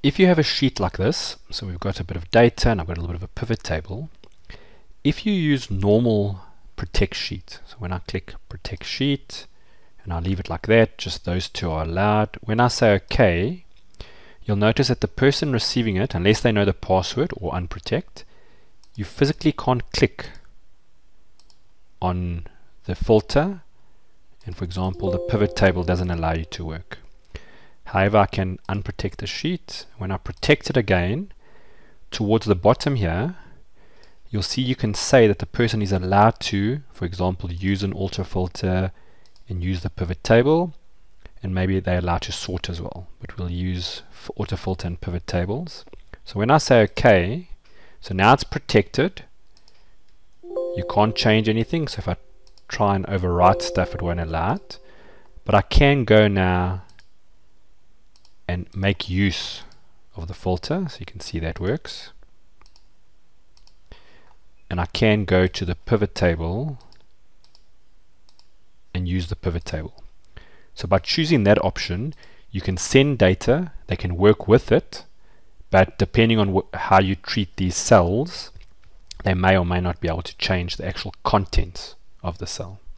If you have a sheet like this, so we've got a bit of data and I've got a little bit of a pivot table. If you use normal protect sheet, so when I click protect sheet and I leave it like that, just those two are allowed. When I say OK, you'll notice that the person receiving it, unless they know the password or unprotect, you physically can't click on the filter, and for example the pivot table doesn't allow you to work. However, I can unprotect the sheet. When I protect it again, towards the bottom here, you'll see you can say that the person is allowed to, for example, use an auto filter and use the pivot table, and maybe they're allowed to sort as well, but we'll use auto filter and pivot tables. So when I say OK, so now it's protected. You can't change anything, so if I try and overwrite stuff it won't allow it, but I can go now and make use of the filter, so you can see that works. And I can go to the pivot table and use the pivot table. So by choosing that option, you can send data, they can work with it, but depending on how you treat these cells, they may or may not be able to change the actual contents of the cell.